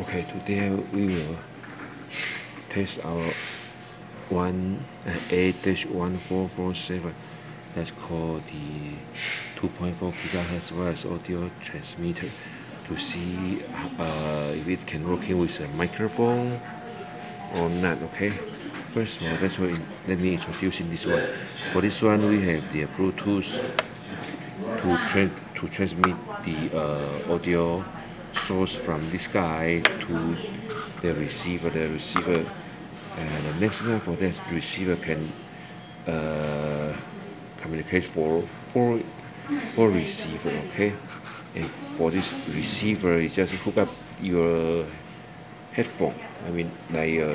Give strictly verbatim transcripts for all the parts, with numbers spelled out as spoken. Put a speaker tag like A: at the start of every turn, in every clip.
A: Okay, today we will test our one A one four four seven. That's called the two point four gigahertz wireless audio transmitter to see uh, if it can working with a microphone or not. Okay. First of all, that's why let me introduce in this one. For this one, we have the Bluetooth to tra to transmit the uh, audio source from this guy to the receiver. The receiver, and the next one for that receiver can uh, communicate for four four receiver. Okay, and for this receiver, you just hook up your headphone. I mean, like uh,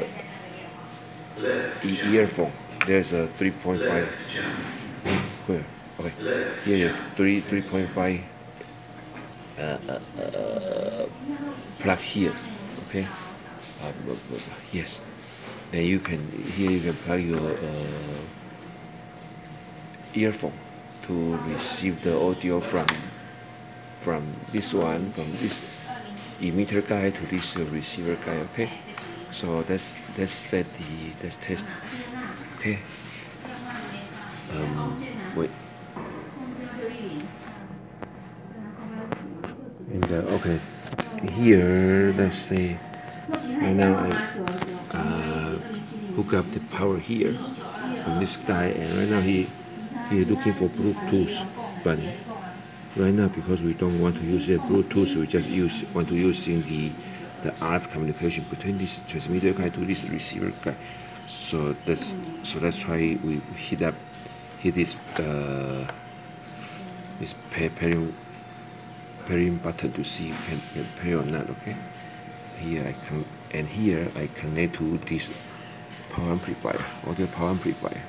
A: e earphone. There's a three point five. Where? Okay, here three three point five uh, uh, uh, plug here. Okay, uh, yes. Then you can here you can plug your uh, earphone to receive the audio from from this one, from this emitter guy to this uh, receiver guy. Okay, so that's that's set the that's test. Okay. Um, wait. And uh, okay, here let's say right now I uh, hook up the power here from this guy, and right now he he is looking for Bluetooth, but right now because we don't want to use the Bluetooth, we just use want to using the the R F communication between this transmitter guy to this receiver guy. So that's so that's why we hit up hit this uh, this pair, pairing pairing button to see if can, can pair or not. Okay, here I can and here I connect to this power amplifier, audio power amplifier.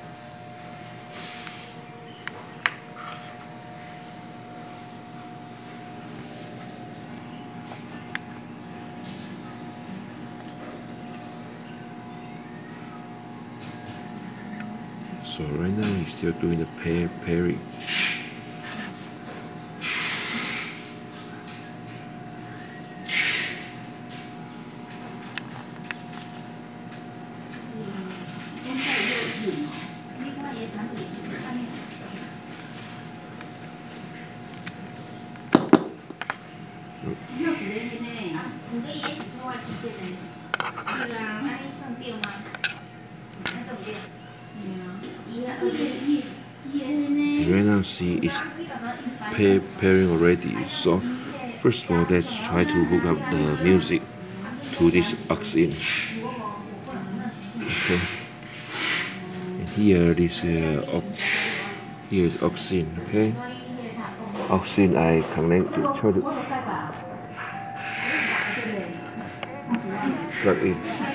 A: So right now we're still doing the pair pairing. Right now, see it's pair pairing already. So first of all, let's try to hook up the music to this Aux-in. Okay. And here this uh, here is Aux-in. Okay. Aux-in I connect to try to plug in.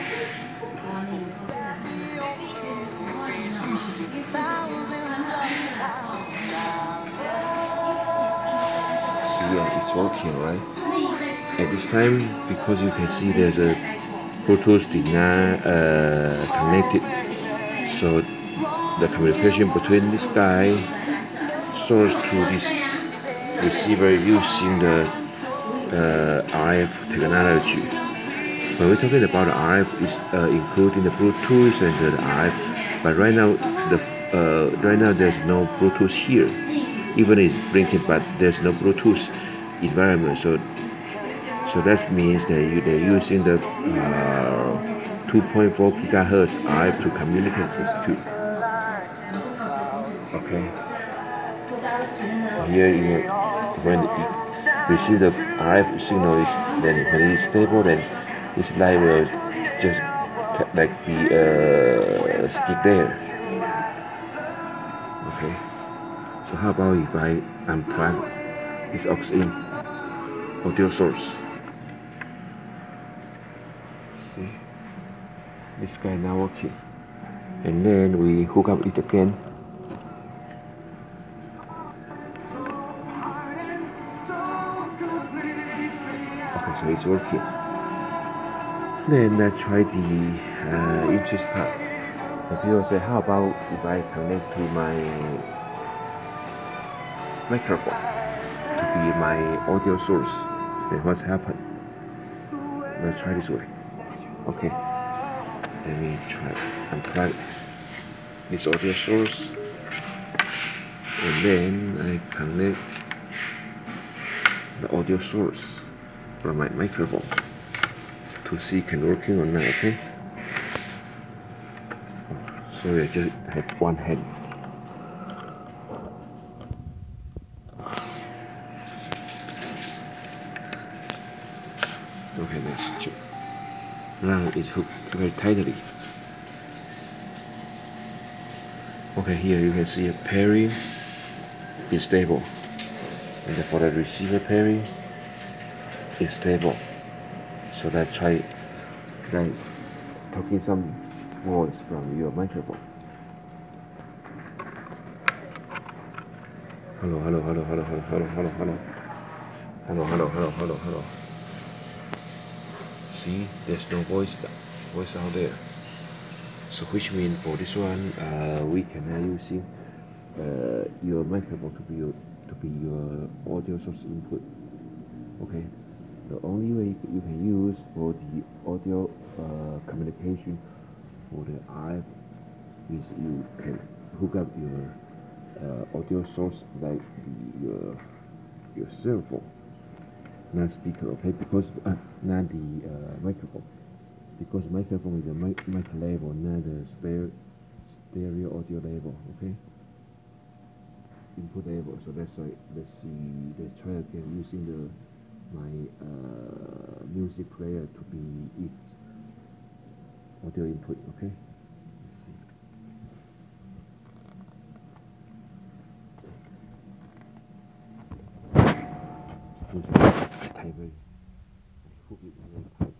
A: Yeah, it's working, right? At this time, because you can see there's a Bluetooth did not uh, connected, so the communication between this guy source to this receiver using the uh, R F technology. When we're talking about the R F, is uh, including the Bluetooth and the R F, but right now the uh, right now there's no Bluetooth here. Even it's blinking, but there's no Bluetooth environment. So, so that means that you, they're using the uh, two point four gigahertz R F to communicate these two. Okay. Here, you, when you receive the R F signal, is then when it's stable, then this light will just like be uh, stick there. Okay. So how about if I unplug this Aux-in audio source? See, this guy now working, and then we hook up it again. Okay, so it's working. Then let's try the uh, interest part. The people say, how about if I connect to my microphone to be my audio source? Then what's happened? let's try this way. Okay, let me try unplug this audio source, and then I connect the audio source from my microphone to see it can working or not. Okay. Sorry, I just have one hand. Okay, let's check. Now it's hooked very tightly. Okay, here you can see a pairing is stable, and for the receiver pairing is stable. So let's try guys talking some voice from your microphone. Hello, hello, hello, hello, hello, hello, hello, hello, hello, hello, hello, hello, hello. See, there's no voice, voice out there. So which means for this one, uh, we can uh, using uh, your microphone to be your to be your audio source input. Okay. The only way you can use for the audio uh, communication for the I F is you can hook up your uh, audio source like the, your your cell phone, not speaker. Okay, because uh, not the uh, microphone, because microphone is a mic, mic level, not the stereo stereo audio level. Okay, input level. So that's why let's see. Let's try again using the my uh, music player to be its audio input. Okay, let's see. Tight, very hook it very tight.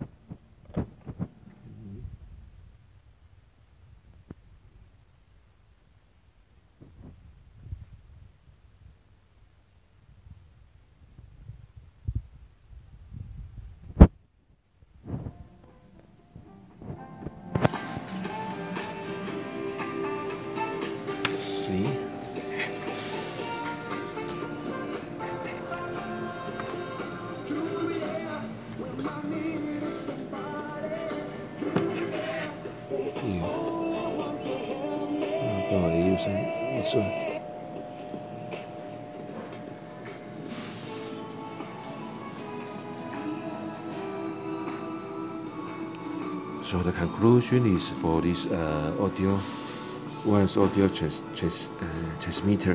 A: Mm-hmm. See? Yeah. I'm going to use this one. So the conclusion is for this uh, audio wireless audio trans, trans, uh, transmitter,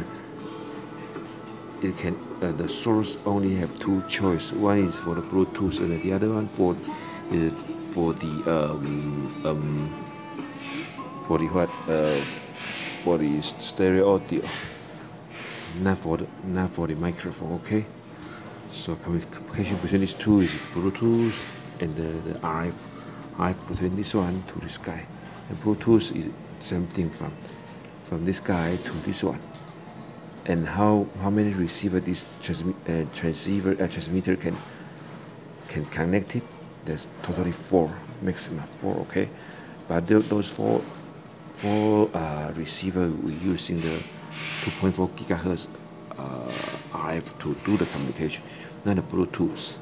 A: it can uh, the source only have two choice. One is for the Bluetooth, and the other one for is for the um, um for the what uh, for the stereo audio, not for the not for the microphone. Okay. So communication between these two is Bluetooth and the, the R F. R F between this one to this guy, and Bluetooth is same thing from from this guy to this one. And how how many receiver this transmi uh, transceiver uh, transmitter can can connect it? There's totally four, maximum four. Okay, but th those four four uh, receiver we using the two point four gigahertz uh, R F to do the communication, not the Bluetooth.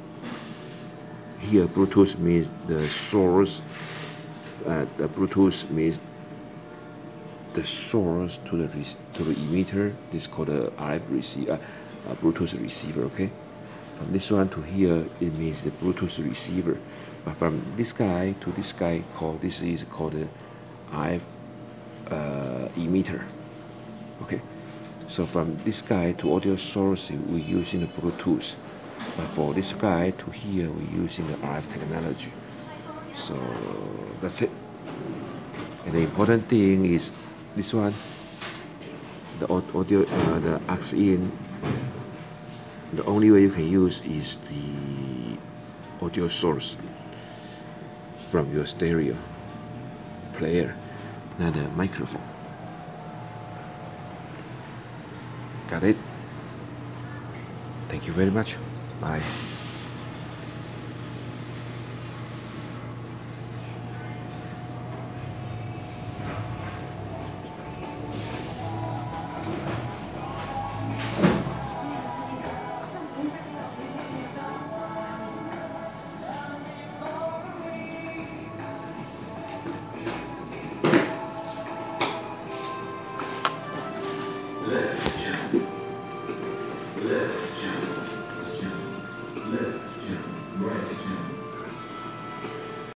A: Here, Bluetooth means the source. Uh, the Bluetooth means the source to the to the emitter. This is called a R F receiver, uh, Bluetooth receiver. Okay, from this one to here, it means the Bluetooth receiver. But from this guy to this guy, called this is called the R F uh, emitter. Okay, so from this guy to audio source, we're using the Bluetooth. But for this guy to here, we're using the R F technology. So that's it. And the important thing is this one, the audio, uh, the Aux-in. The only way you can use is the audio source from your stereo player, not the microphone. Got it? Thank you very much. Bye.